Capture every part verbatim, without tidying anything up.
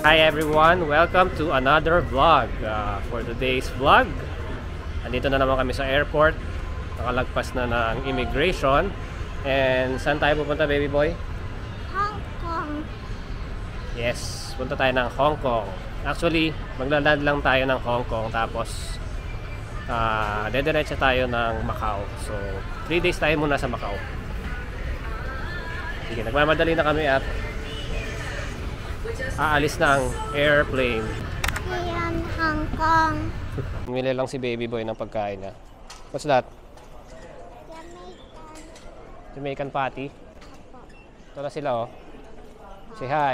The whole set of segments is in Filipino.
Hi everyone! Welcome to another vlog. Uh, for today's vlog, andito na naman kami sa airport. Nakalagpas na ng immigration. And saan tayo pupunta, baby boy? Hong Kong. Yes, punta tayo ng Hong Kong. Actually, maglalad lang tayo ng Hong Kong. Tapos, uh, dediretso tayo ng Macau. So, three days tayo muna sa Macau. Sige, nagmamadali na kami at aalis na ang airplane. Ayan, Hong Kong. Bumili lang si baby boy ng pagkain niya. What's that? Jamaican. Jamaican patty? Apo. Ito na sila, oh. Say hi.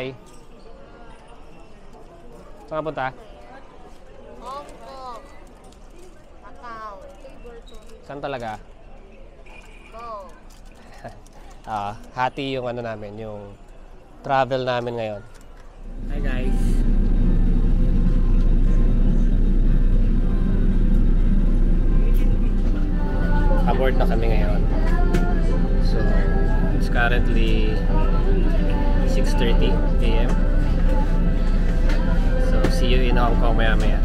Saan ka punta? Hong Kong. Macau. Saan talaga? Go. Ah, hati yung ano namin, yung travel namin ngayon. Hi guys. Aboard na kami ngayon. So, it's currently six thirty a m So, see you in Hong Kong maya maya.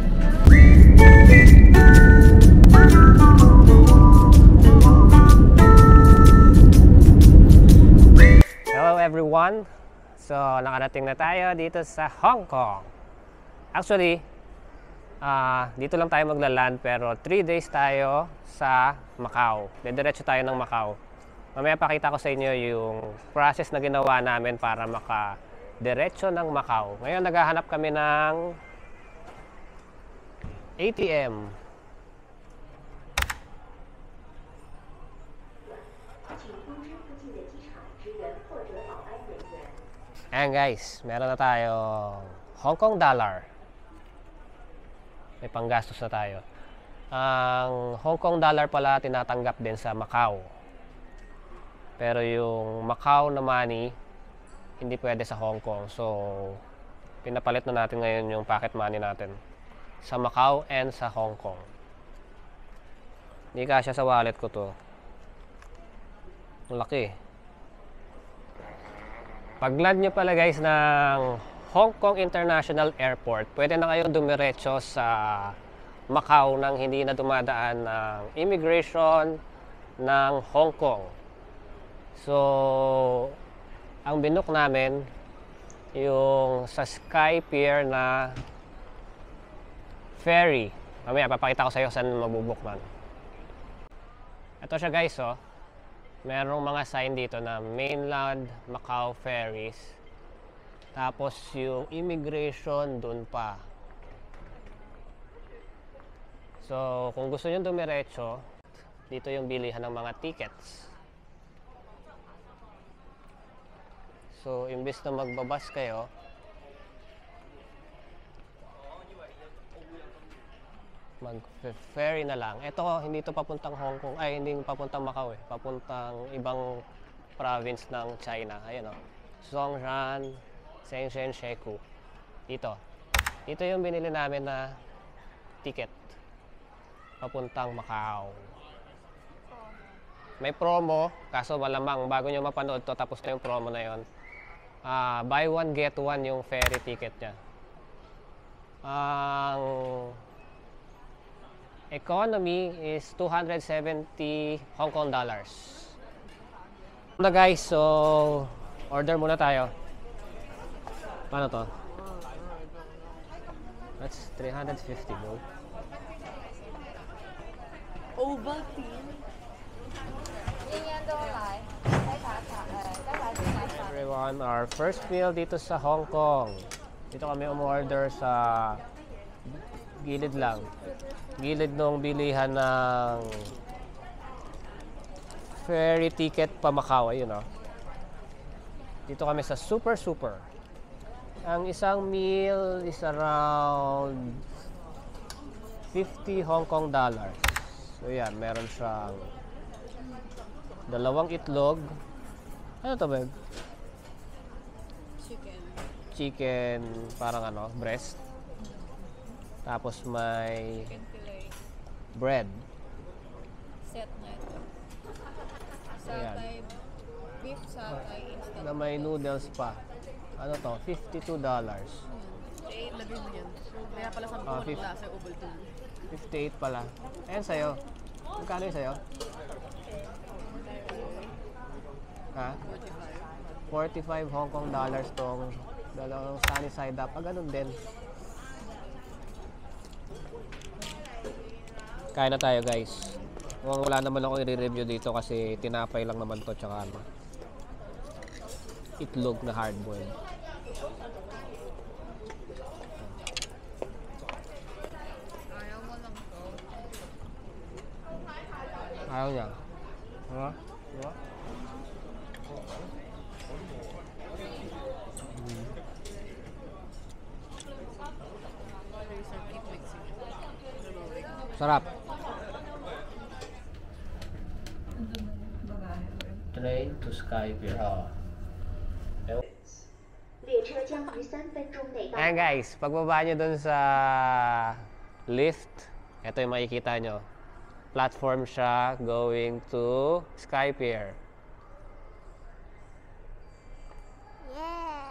Hello everyone! So, nakarating na tayo dito sa Hong Kong. Actually, uh, dito lang tayo maglaland pero three days tayo sa Macau. Dediretso tayo ng Macau. Mamaya pakita ko sa inyo yung process na ginawa namin para maka-diretso ng Macau. Ngayon, naghahanap kami ng A T M. Ayan guys, meron na tayong Hong Kong dollar. May panggastos na tayo. Ang Hong Kong dollar pala tinatanggap din sa Macau. Pero yung Macau na money, hindi pwede sa Hong Kong. So, pinapalit na natin ngayon yung pocket money natin sa Macau and sa Hong Kong. Hindi kasya sa wallet ko to. Ang laki. Pag-land nyo pala guys ng Hong Kong International Airport, pwede na kayong dumiretso sa Macau nang hindi na dumadaan ng immigration ng Hong Kong. So, ang binook namin yung sa Skypier na ferry. Mamaya papakita ko sa iyo saan mabubuk man. Ito siya guys, oh. Merong mga sign dito na Mainland Macau Ferries. Tapos yung immigration dun pa. So, kung gusto nyo dumiretso, dito yung bilihan ng mga tickets. So, imbes na magbabas kayo, mag-ferry na lang. Ito, hindi to papuntang Hong Kong. Ay, hindi papuntang Macau eh. Papuntang ibang province ng China. Ayan o. Zhongshan, Shenzhen, Shekou. Dito. Dito yung binili namin na ticket. Papuntang Macau. May promo. Kaso malamang bago nyo mapanood to, tapos na yung promo na yon. Uh, buy one, get one yung ferry ticket nya. Ang uh, economy is two hundred seventy Hong Kong dollars. Na guys, so order muna tayo. Paano to? That's three hundred fifty bro. Ovaltine. Everyone, our first meal dito sa Hong Kong. Dito kami umorder sa gilid lang. Gilid nung bilihan ng ferry ticket pa Macau. Ayun o. Dito kami sa Super Super. Ang isang meal is around fifty Hong Kong dollars. So yan, meron siyang dalawang itlog. Ano to, babe? Chicken. Chicken, parang ano, breast. Tapos may Chicken fillet. bread. Set na ito. Ayan. Satay, beef satay instant Na may noodles pa. Ano to? fifty-two dollars. fifty-eight, lagay mo yan. Kaya pala sabi ko Ah, walang fif- lasa yung Ovaltine. fifty-eight pala. Ayan sa'yo. Magkano yung sa'yo? Ha? forty-five. forty-five Hong Kong dollars tong dalawang sunny side up. Ah, ganun din. Kain na tayo guys. Mukhang wala naman ako i-review dito kasi tinapay lang naman to tsaka ano, itlog na hard boiled. Ayaw mo lang to. Ayaw niya. Diba? Diba? Sir, keep mixing. Sarap. Train to Skypier. Oh. Ayan guys, pagbaba nyo dun sa lift, ito yung makikita nyo. Platform siya going to Skypier. Yeah.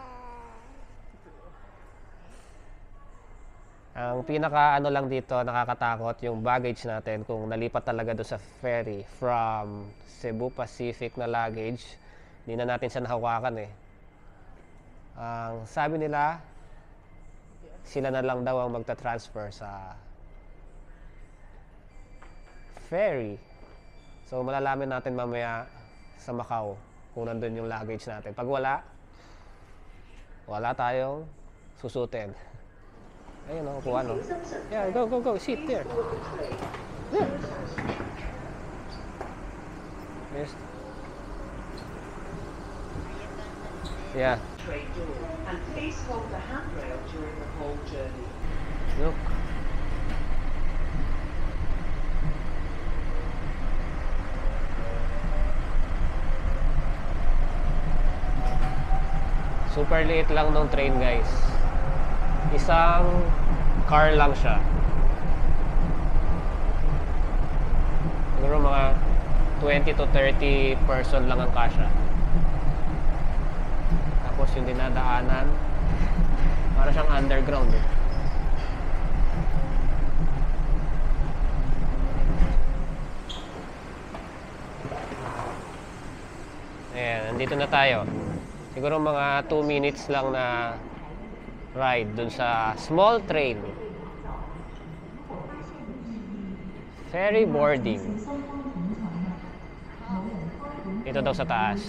Ang pinaka ano lang dito, nakakatakot yung baggage natin kung nalipat talaga doon sa ferry from Cebu Pacific na luggage. Hindi na natin siya nahawakan eh. Ang sabi nila, sila na lang daw ang magta-transfer sa ferry. So malalaman natin mamaya sa Macau kung nandun yung luggage natin. Pag wala, wala tayong susutin. Ayun o, upuan o. Yeah, go, go, go. Sit there. There. Yes. Yeah. Tray door, and please hold the handrail during the whole journey. Look. Super liit lang nung train guys. Isang car lang siya. Siguro mga twenty to thirty person lang ang kasya. Tapos yung dinadaanan, para siyang underground eh. Ayan, nandito na tayo. Siguro mga two minutes lang na ride dun sa small train. Ferry boarding. Ito daw sa taas.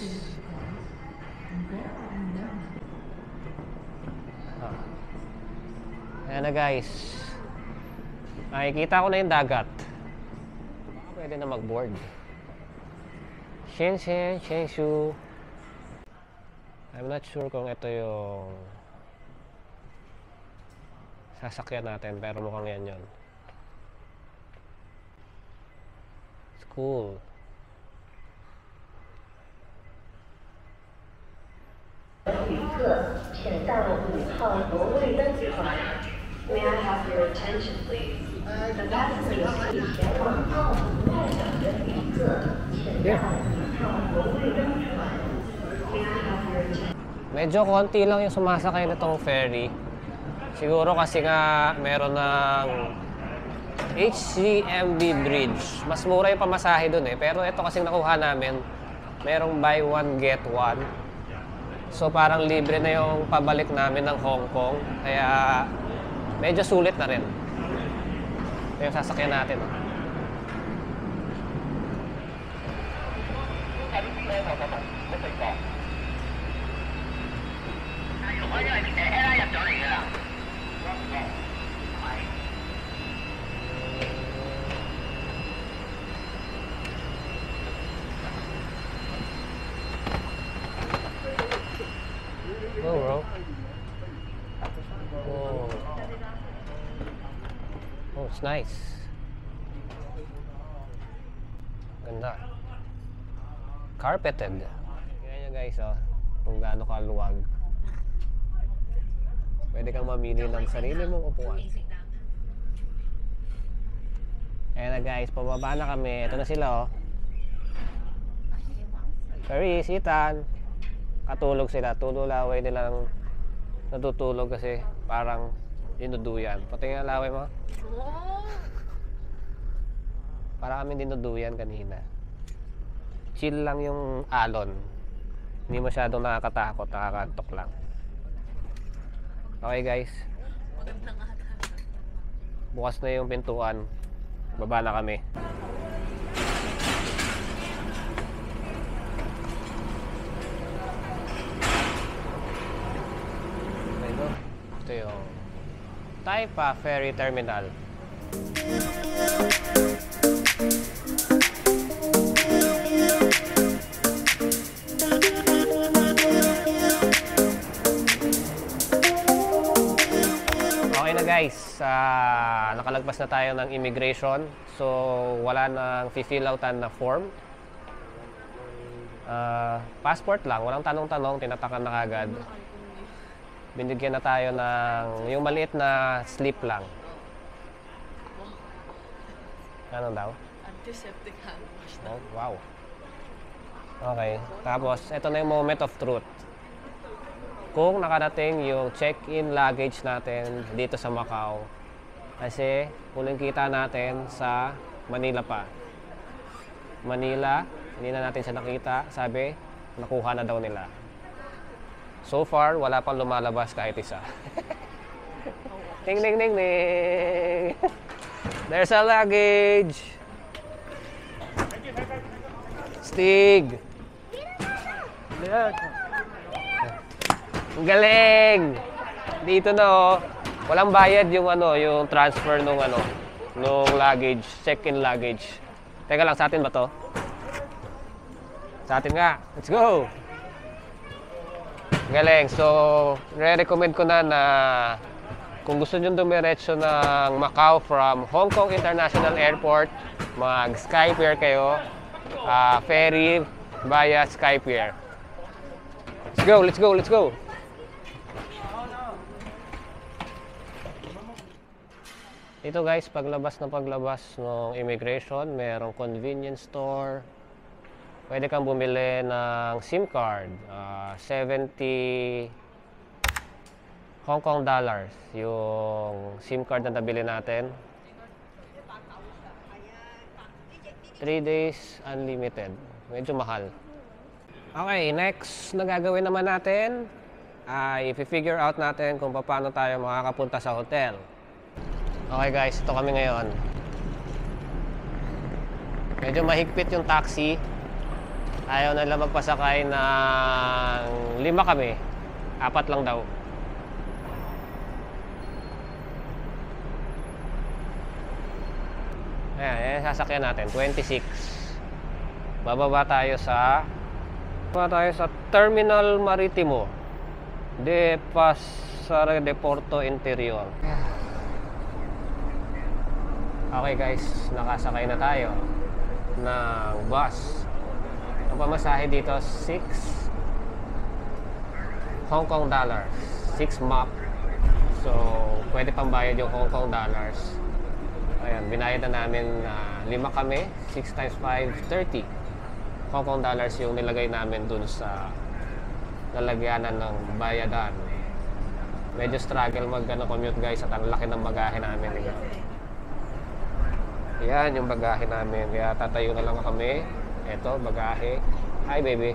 Ah. Ayan na guys. Nakikita ko na yung dagat. Baka pwede na mag-board. Shenzhen, Shenzhou. I'm not sure kung ito yung sasakyan natin, pero mukhang yan yun. It's cool. May I have your attention, please? The passenger seat Yeah. Medyo konti lang yung sumasakay nitong ferry. Siguro kasi nga meron ng H C M B bridge. Mas mura yung pamasahe dun eh. Pero ito kasing nakuha namin, merong buy one get one. So parang libre na yung pabalik namin ng Hong Kong. Kaya medyo sulit na rin. Ito yung sasakyan natin. Oh, bro. Oh. Oh, it's nice. Ganda. Carpeted. Kaya nyo guys, oh, kung gaano kaluwag. Pwede kang mamili ng sarili mong upuan. Ayan na guys, pababa na kami. Ito na sila, oh. Paris, Ethan. Katulog sila. Tululaway nilang natutulog kasi parang dinuduyan. Pati nga laway mo. Oh! Para kami dinuduyan kanina. Chill lang yung alon. Hindi masyadong nakakatakot, nakakaantok lang. Okay guys. Magandang ata. Bukas na yung pintuan. Baba na kami. Ito, ito yung Skypier Ferry Terminal. Okay na guys, uh, nakalagpas na tayo ng immigration. So wala nang fill outan na form. Uh, passport lang, walang tanong-tanong, tinatakan na kagad. Binigyan na tayo ng yung maliit na slip lang. Ano daw? Antiseptic hand wash na. Oh, wow. Okay, tapos ito na yung moment of truth. Kung nakarating yung check-in luggage natin dito sa Macau. Kasi huling kita natin sa Manila pa. Manila, hindi na natin siya nakita. Sabi, nakuha na daw nila. So far, wala pang lumalabas kahit isa. Ding, ding, ding, ding. There's a luggage. Stig. Ang galing. Dito na oh. Walang bayad yung ano, yung transfer nung ano, nung luggage, check-in luggage. Teka lang, sa atin ba to? Sa atin nga. Let's go. Galing. So, re-recommend ko na na kung gusto nyo dumiretso ng Macau from Hou Kong International Airport, mag Skypier kayo, uh, ferry via Skypier. Let's go, let's go, let's go. Ito guys, paglabas na paglabas ng immigration, merong convenience store. Pwede kang bumili ng SIM card, uh, seventy Hong Kong dollars yung SIM card na nabili natin. three days unlimited. Medyo mahal. Okay, next na gagawin naman natin ay i-figure out natin kung paano tayo makakapunta sa hotel. Okay guys, ito kami ngayon. Medyo mahigpit yung taxi. Ayaw na lang magpasakay ng lima kami. Apat lang daw. Ayan, ayan sasakyan natin. twenty-six. Bababa tayo sa Bababa tayo sa Terminal Maritimo de Pasar de Porto Interior. Okay guys, nakasakay na tayo ng bus. Ang pamasahe dito, six Hong Kong dollars. six map. So, pwede pang bayad yung Hong Kong dollars. Ayan, binayad na namin uh, lima kami. six times five, thirty Hong Kong dollars yung nilagay namin dun sa lalagyanan ng bayadan. Medyo struggle mag-commute guys at ang laki ng bagahe namin. Yan yung bagahe namin. Kaya tatayo na lang kami. Ito, bagahe. Hi, baby.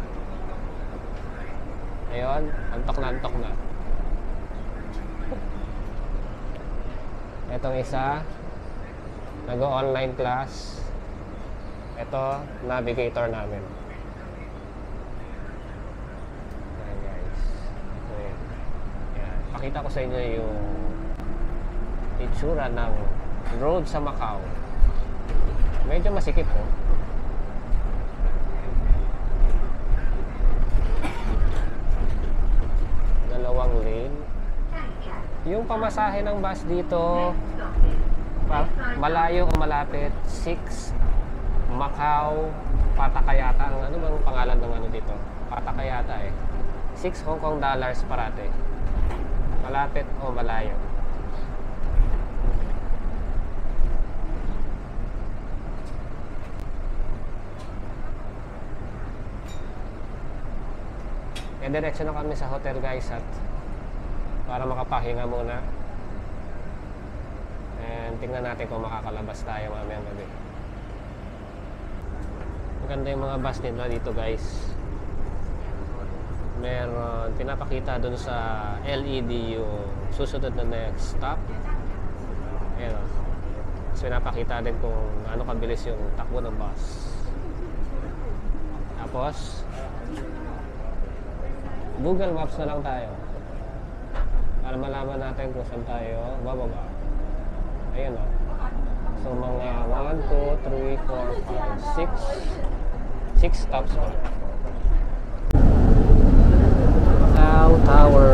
Ayun, antok na, antok na. Itong isa, nag-online class. Ito, navigator namin. Ayan, guys. Ayan. Ayan. Pakita ko sa inyo yung itsura ng road sa Macau. Medyo masikip po. Oh. Dalawang lane. Yung pamasahe ng bus dito, pa, malayo o malapit, six Macau Patakayata. Ang ano bang pangalan ng ano dito? Patakayata eh. six Hong Kong dollars parate. Malapit o malayo. E diretso na kami sa hotel guys at para makapahinga muna. And tingnan natin kung makakalabas tayo mamayang gabi. Maganda yung mga bus nila dito guys. Meron pinapakita dun sa L E D yung susunod na next stop. Ayan o. So pinapakita din kung ano kabilis yung takbo ng bus. Tapos Google Maps na lang tayo para malaman natin kung saan tayo bababa. Ayun o. So mga one, two, three, four, five, six six stops pa. Macau Tower.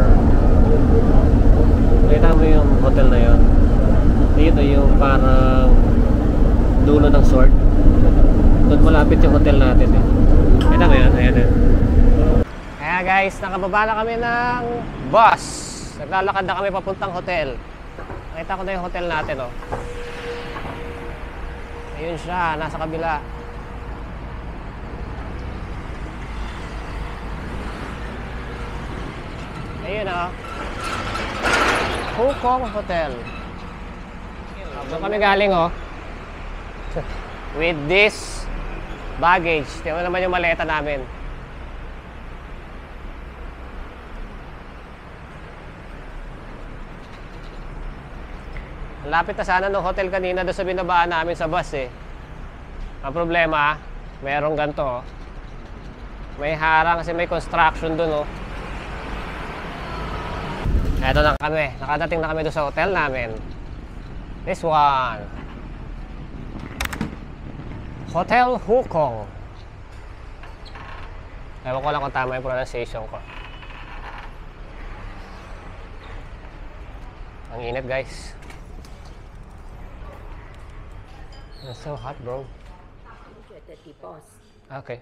Nakita mo yung hotel na yun? Dito yung parang dulo ng sword. Doon malapit yung hotel natin eh. Nakita mo yan? Ayan eh. Kaya guys, nakababa na kami ng bus. Naglalakad na kami papuntang hotel. Nakita ko na yung hotel natin oh. Ayun siya, nasa kabila. Ayun oh. Hou Kong Hotel. Doon kami galing oh. With this baggage. Tingnan naman yung maleta namin. Lapit na sana ng hotel kanina doon sa binabaan namin sa bus eh. Ang problema, merong ganito oh. May harang kasi may construction doon oh. Eto na kami, nakadating na kami doon sa hotel namin. This one, Hotel Hou Kong. Ewan ko lang kung tama yung pronunciation ko. Ang init guys. It's so hot bro. Okay.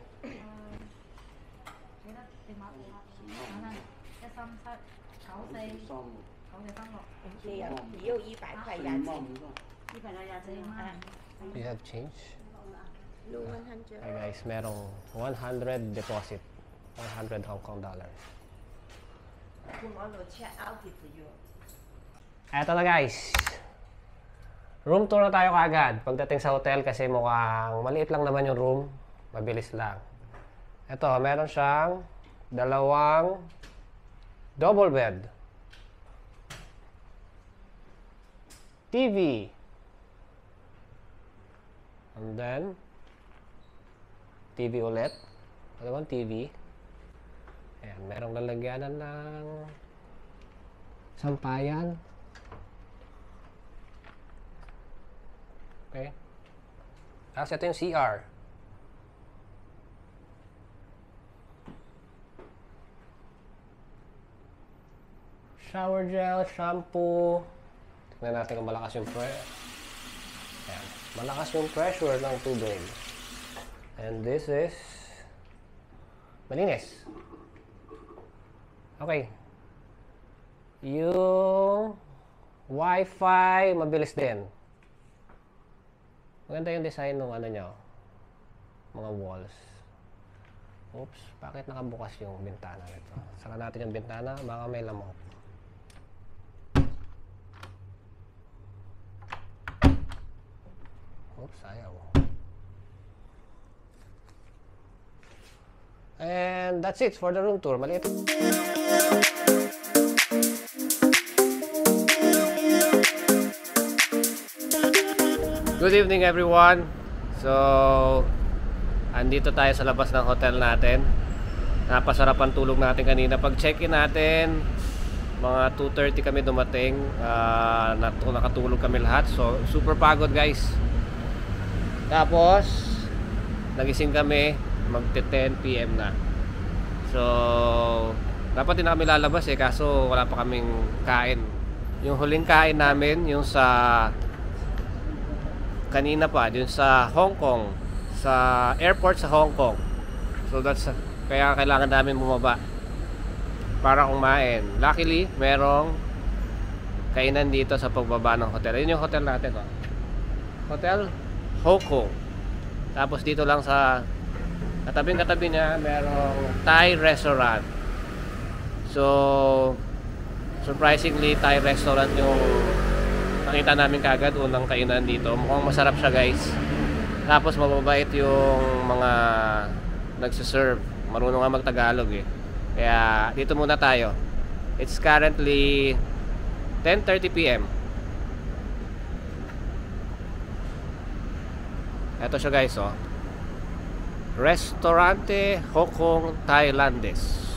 You have change? Okay guys, merong one hundred deposit. one hundred Hong Kong dollars. Eto na guys. Room tour na tayo kaagad pagdating sa hotel kasi mukhang maliit lang naman yung room. Mabilis lang. Eto, meron siyang dalawang double bed. T V. And then, T V ulit. Dalawang T V. Ayan, merong lalagyanan ng sampayan. Okay. Tapos ito yung C R. Shower gel, shampoo. Tignan natin kung malakas yung pressure. Ayan. Malakas yung pressure ng tubig. And this is malinis. Okay. Yung Wi-Fi, mabilis din. Maganda yung design ng ano nyo. Mga walls. Oops, bakit nakabukas yung bintana nito? Saka natin yung bintana, baka may lamok. Oops, ayaw. And that's it for the room tour. Maliit. Good evening everyone. So, andito tayo sa labas ng hotel natin. Napasarap ang tulog natin kanina. Pag check-in natin, mga two thirty kami dumating. uh, Nakatulog kami lahat. So, super pagod guys. Tapos, nagising kami magte ten P M na. So, dapat din na kami lalabas eh, kaso wala pa kaming kain. Yung huling kain namin, yung sa kanina pa, dun sa Hong Kong, sa airport sa Hong Kong. So that's, kaya kailangan namin bumaba para kumain. Luckily, merong kainan dito sa pagbaba ng hotel. Yun yung hotel natin oh. Hotel Hou Kong. Tapos dito lang sa katabing katabi niya merong Thai restaurant. So Surprisingly, Thai restaurant yung nakita namin kagad, unang kainan dito. Mukhang masarap siya, guys. Tapos mababait yung mga nagsiserve. Marunong nga mag-Tagalog eh. Kaya dito muna tayo. It's currently ten thirty p m Ito siya, guys, oh. Restaurante Hou Kong Thailandes.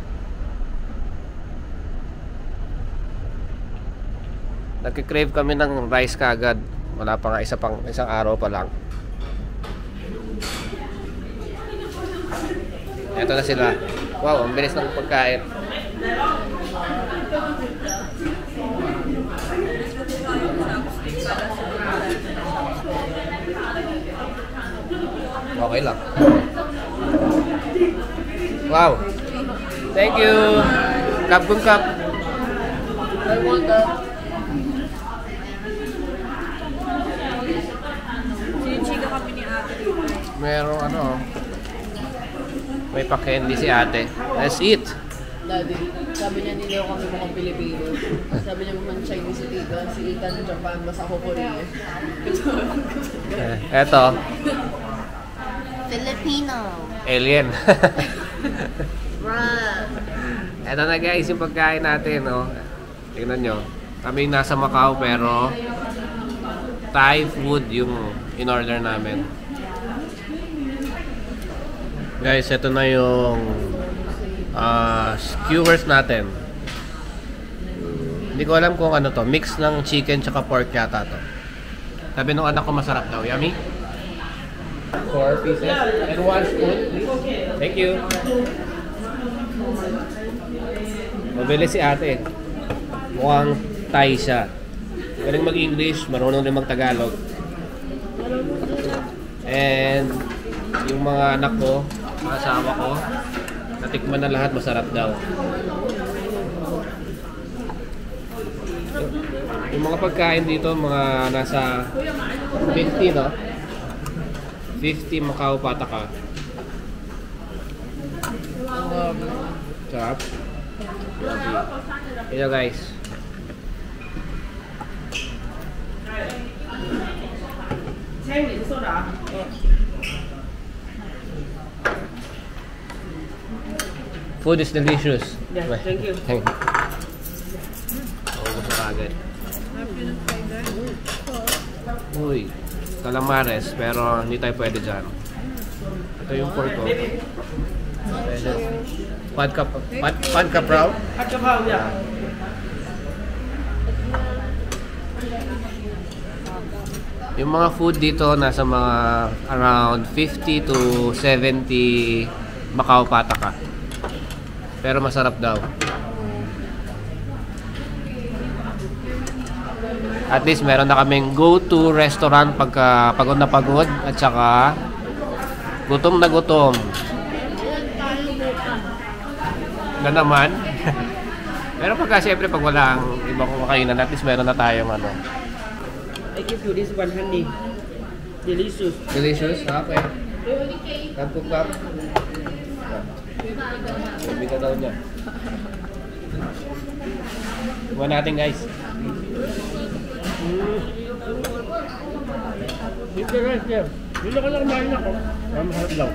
Nagki-crave kami ng rice kagad. Wala pa nga isa pang isang araw pa lang. Ito na sila. Wow, ang bilis ng pagkain. Okay lang. Wow. Thank you. Cup kung cup. I want that. Chika kami ni ate. Merong ano, may pa-candy si ate. Let's eat. Daddy, sabi niya nila kami mukhang Pilipino. Sabi niya mukhang Chinese si Tita, si Ethan Japan, mas ako Korea. Eh, eto, Filipino. alien. Bruh. Eto na, guys, yung pagkain natin, no. Tingnan nyo. Kami nasa Macau pero Thai food yung in-order namin. Guys, ito na yung uh, skewers natin. Hindi ko alam kung ano to. Mix ng chicken tsaka pork yata to. Sabi nung anak ko masarap daw. Yummy? Four pieces. And one spoon, please. Thank you. Mabilis si ate. Mukhang Thai siya. Galing mag-English, marunong din mag-Tagalog. And yung mga anak ko, mga asawa ko, natikman na lahat, masarap daw. Yung mga pagkain dito, mga nasa fifty, no? fifty Macau pataka. Sarap. Ito, guys. Food is delicious. Yeah, thank you. Thank you. Oh, gusto agad. Uy, calamares, pero hindi tayo pwede dyan. Ito yung pork ko. Pwede. Pad ka, pad, pad ka proud? At kapaw, yeah. Yung mga food dito nasa mga around fifty to seventy Macau pataka. Pero masarap daw. At least meron na kaming go-to restaurant pagka pagod na pagod at saka gutom na gutom. Na naman. Pero pagka siyempre pag walang ibang kakainan, at least meron na tayong ano. I give you this one, honey. Delicious. Delicious? Okay. Cup to cup. Sabi ka daw niya. Iwan natin, guys. Mm. Ito guys, yeah. Dito ka lang kumain ako. Masarap lang.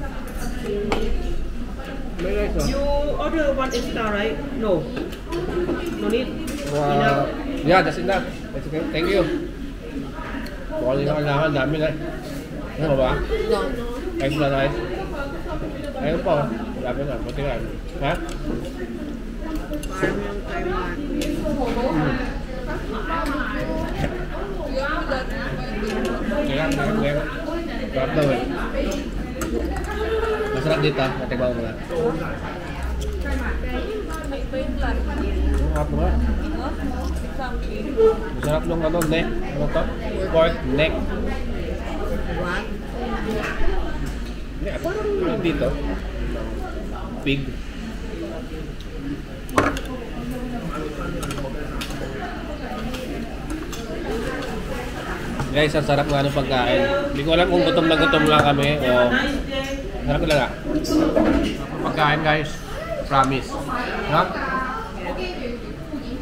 May guys, oh. You order one extra, right? No. No need. Wow. Enough. Yeah, that's enough. That's okay. Thank you. Baka hindi na kailangan. Dami na. Ano ba? No. Extra rice. Ayun po. Dami na. Buti nga. Ha? Parang yung Taiwan. Hmm. Kaya, kaya, kaya. Sarap daw eh. Masarap dito. Natigbaw mo na. Masarap mo nga. Masarap nung ano, neck. Ano to? Pork neck. What? Yeah, parang dito. Pig. Guys, ang sarap nga ng pagkain. Hindi ko alam kung gutom na gutom lang kami o sarap talaga. Pagkain, guys. Promise. Ha?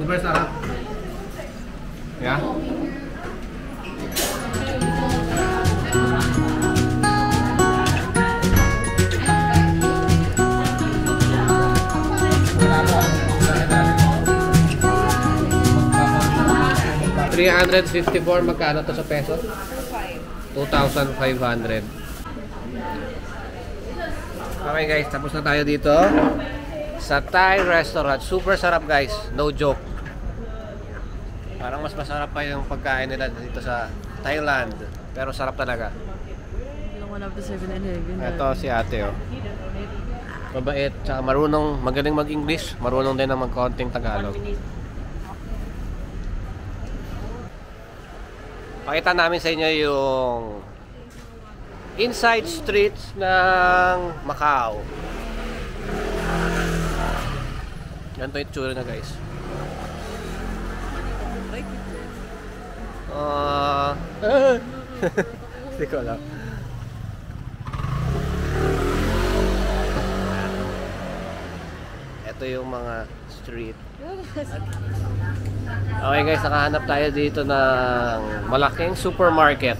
Super sarap. Yeah? three hundred fifty-four, magkano to sa peso? two thousand five hundred. Okay guys, tapos na tayo dito sa Thai restaurant. Super sarap guys, no joke. Parang mas masarap pa yung pagkain nila dito sa Thailand. Pero sarap talaga. Ito si ate oh. Mabait, tsaka marunong, magaling mag-English, marunong din na mag-konting Tagalog. Pakita namin sa inyo yung inside streets ng Macau. Ganito yung tsura na guys. Uh, Hindi ko alam. Ito yung mga street. Okay guys, nakahanap tayo dito ng malaking supermarket.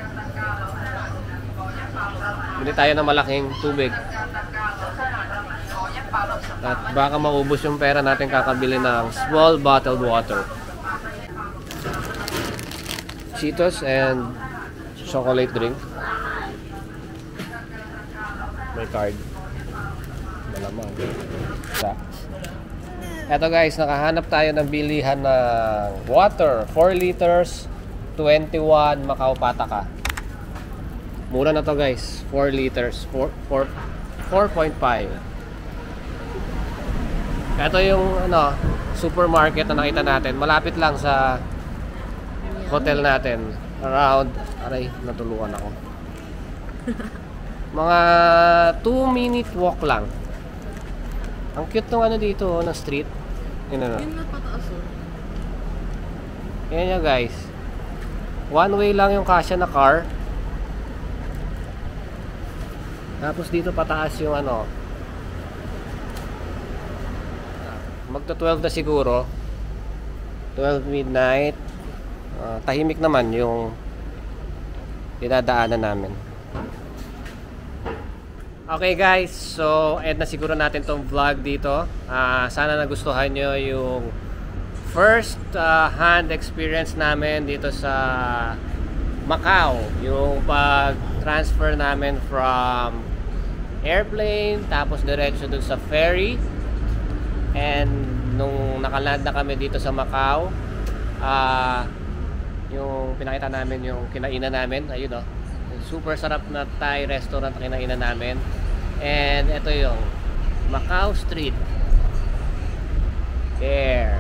Bili tayo ng malaking tubig. At baka maubos yung pera natin kakabili ng small bottled water. Cheetos and chocolate drink. May card. Malamang. Sa. Eto guys, nakahanap tayo ng bilihan ng water. four liters, twenty-one Macau pataka. Mura na to guys. four liters, four point five. Ito yung ano, supermarket na nakita natin. Malapit lang sa hotel natin. Around, aray, natulungan ako. Mga two minute walk lang. Ang cute ng ano dito, oh, ng street. Yun ano. Yun na pataas oh. Yan nyo guys. One way lang yung kasya na car. Tapos dito pataas yung ano. Magto twelve na siguro. twelve midnight. Uh, tahimik naman yung dinadaanan namin. Okay guys, so end na siguro natin tong vlog dito. uh, Sana nagustuhan nyo yung first uh, hand experience namin dito sa Macau. Yung pag-transfer namin from airplane, tapos diretso dun sa ferry. And nung nakaland na kami dito sa Macau, uh, yung pinakita namin yung kinainan namin. Ayun o, super sarap na Thai restaurant na kinainan namin. And ito yung Macau Street there.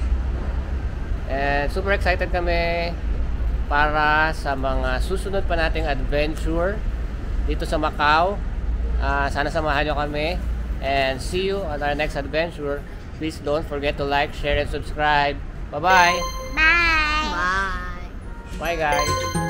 And super excited kami para sa mga susunod pa nating adventure dito sa Macau. uh, Sana samahan nyo kami. And see you on our next adventure. Please don't forget to like, share, and subscribe. Bye-bye. Bye. Bye. Bye guys.